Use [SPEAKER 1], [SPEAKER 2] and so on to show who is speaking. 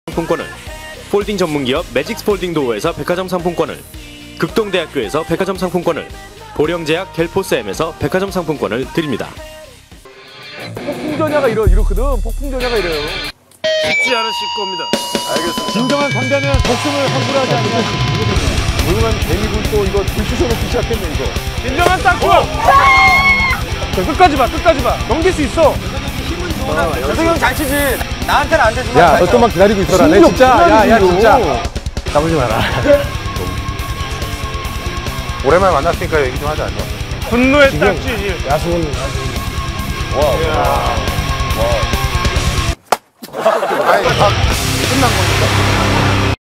[SPEAKER 1] 상품권을, 폴딩 전문기업 매직스 폴딩 도어에서 백화점 상품권을, 극동대학교에서 백화점 상품권을, 보령제약 갤포스엠에서 백화점 상품권을 드립니다.
[SPEAKER 2] 폭풍전야가 이렇거든. 폭풍전야가 이래요.
[SPEAKER 3] 쉽지 않으실 겁니다.
[SPEAKER 2] 알겠습니다. 진정한 상대는 목숨을 함부로 하지 않으면 조용한 개미굴도 이거 들쑤셔놓기 시작했네 이거.
[SPEAKER 3] 진정한 땅콩! 자, 끝까지 봐. 넘길 수 있어.
[SPEAKER 4] 재석이 형 잘 치지. 나한테는 안 되지만.
[SPEAKER 2] 야, 너 좀만 기다리고 있어라. 내 진짜. 야, 진짜. 까불지 마라.
[SPEAKER 5] 오랜만에 만났으니까 얘기 좀 하자.
[SPEAKER 3] 분노의 딱지.
[SPEAKER 2] 야수는
[SPEAKER 5] 아니, 다 끝난 겁니까?